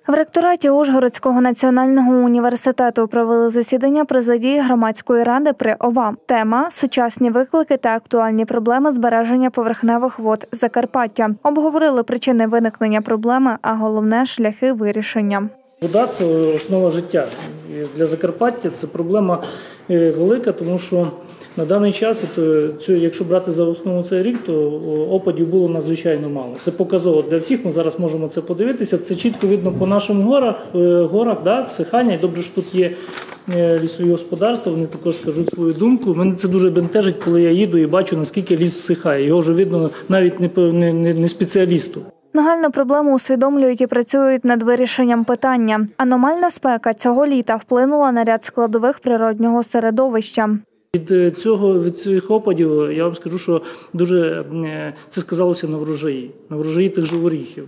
В ректораті Ужгородського національного університету провели засідання президії громадської ради при ОВА. Тема – сучасні виклики та актуальні проблеми збереження поверхневих вод Закарпаття. Обговорили причини виникнення проблеми, а головне – шляхи вирішення. Вода – це основа життя. Для Закарпаття це проблема велика, тому що на даний час, якщо брати за основу цей рік, то опадів було надзвичайно мало. Це показово для всіх, ми зараз можемо це подивитися. Це чітко видно по нашим горах, всихання. І добре, що тут є лісові господарства, вони також скажуть свою думку. Мене це дуже бентежить, коли я їду і бачу, наскільки ліс всихає. Його вже видно навіть не спеціалісту. Нагальну проблему усвідомлюють і працюють над вирішенням питання. Аномальна спека цього літа вплинула на ряд складових природнього середовища. Від цих опадів я вам скажу, що дуже це сказалося на врожаї тих же горіхів.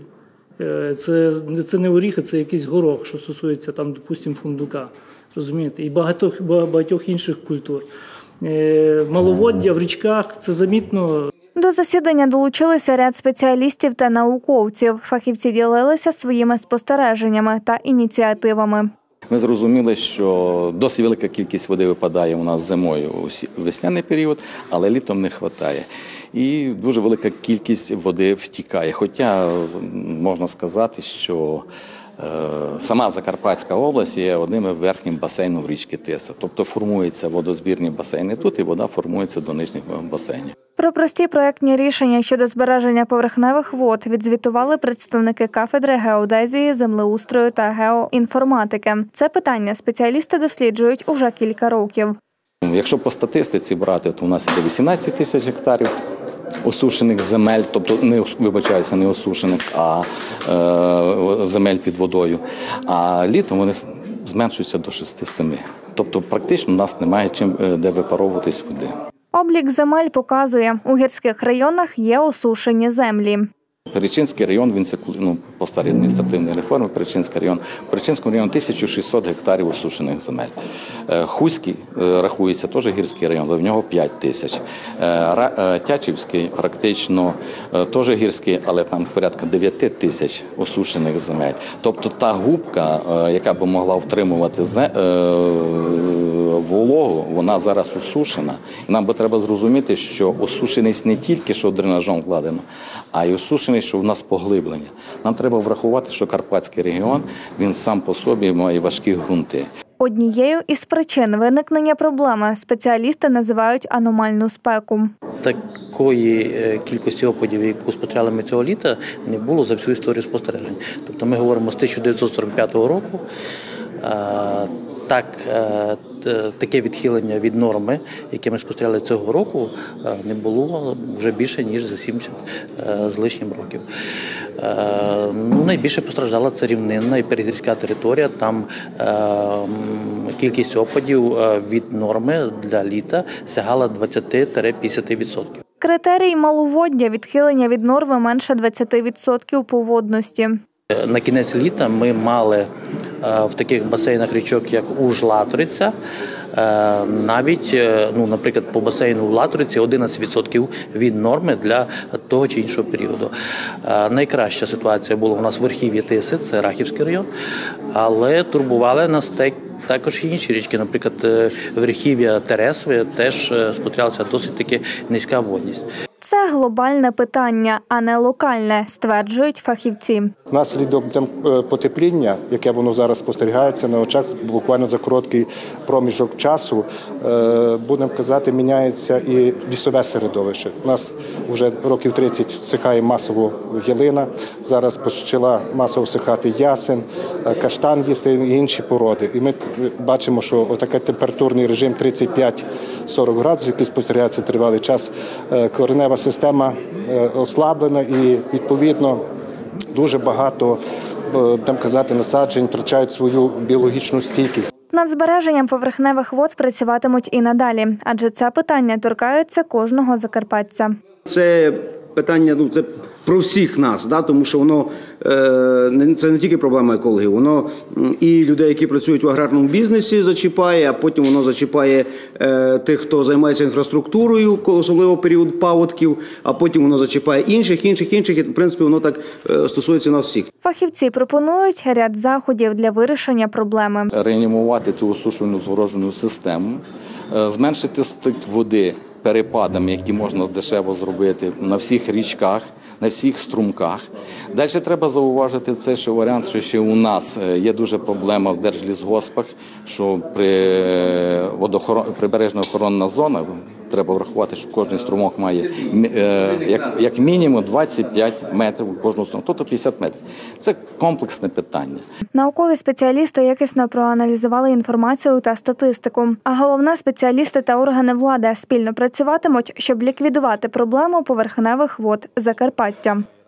Це не горіхи, це якийсь горох, що стосується там, допустимо, фундука, розумієте, і багатьох інших культур. Маловоддя в річках – це замітно. До засідання долучилися ряд спеціалістів та науковців. Фахівці ділилися своїми спостереженнями та ініціативами. Ми зрозуміли, що досить велика кількість води випадає у нас зимою у весняний період, але літом не вистачає. І дуже велика кількість води втікає. Хоча можна сказати, що сама Закарпатська область є одним із верхніх басейнів річки Тиса. Тобто формуються водозбірні басейни тут і вода формується до нижніх басейнів. Про прості проєктні рішення щодо збереження поверхневих вод відзвітували представники кафедри геодезії, землеустрою та геоінформатики. Це питання спеціалісти досліджують уже кілька років. Якщо по статистиці брати, то у нас є 18 тисяч гектарів осушених земель, тобто не осушених, а земель під водою. А літом вони зменшуються до 6-7. Тобто практично у нас немає де випаровуватись води. Облік земель показує, у гірських районах є осушені землі. Перечинський район, він це по старій адміністративній реформі, Перечинський район. В Перечинському районі 1600 гектарів осушених земель. Хуський рахується теж гірський район, але в нього 5 тисяч. Тячівський практично теж гірський, але там порядка 9 тисяч осушених земель. Тобто та губка, яка б могла втримувати вологу, вона зараз осушена. І нам би треба зрозуміти, що осушеність не тільки, що дренажом вкладено, а й осушеність, що в нас поглиблення. Нам треба врахувати, що Карпатський регіон, він сам по собі має важкі ґрунти. Однією із причин виникнення проблеми спеціалісти називають аномальну спеку. Такої кількості опадів, яку спостерігали ми цього літа, не було за всю історію спостережень. Тобто ми говоримо з 1945 року. Таке відхилення від норми, яке ми спостерігали цього року, не було вже більше, ніж за 70 з лишнім років. Найбільше постраждала це рівнинна і передгірська територія. Там кількість опадів від норми для літа сягала 20-50%. Критерій маловоддя – відхилення від норми менше 20% по водності. На кінець літа ми мали в таких басейнах річок, як Уж-Латвиця, навіть, наприклад, по басейну в Латвиці 11% від норми для того чи іншого періоду. Найкраща ситуація була у нас в верхів'ї Тиси, це Рахівський район, але турбували нас також і інші річки, наприклад, верхів'я Тересви теж спостерігалася досить таки низька водність. Це глобальне питання, а не локальне, стверджують фахівці. Внаслідок потепління, яке воно зараз спостерігається на очах, буквально за короткий проміжок часу, будемо казати, міняється і лісове середовище. У нас вже років 30 всихає масово ялина, зараз почала масово всихати ясен, каштан їсти і інші породи. І ми бачимо, що отакий температурний режим 35-40 градусів, який спостерігається тривалий час, коренева система ослаблена і, відповідно, дуже багато, будемо казати, насаджень втрачають свою біологічну стійкість. Над збереженням поверхневих вод працюватимуть і надалі, адже це питання торкаються кожного закарпатця. Це питання, це про всіх нас, да, тому що воно це не тільки проблема екологів, воно і людей, які працюють в аграрному бізнесі, зачіпає, а потім воно зачіпає тих, хто займається інфраструктурою, особливо в період паводків, а потім воно зачіпає інших, і, в принципі, воно так стосується нас всіх. Фахівці пропонують ряд заходів для вирішення проблеми. Реанімувати ту осушувальну згороджену систему, зменшити стик води перепадами, які можна дешево зробити на всіх річках, на всіх струмках. Далі треба зауважити це, що варіант, що ще у нас є дуже проблема в держлісгоспах, що прибережна охоронна зона, треба врахувати, що кожен струмок має як мінімум 25 метрів у кожну струмку, тобто 50 метрів. Це комплексне питання. Наукові спеціалісти якісно проаналізували інформацію та статистику. А головне, спеціалісти та органи влади спільно працюватимуть, щоб ліквідувати проблему поверхневих вод Закарпаття.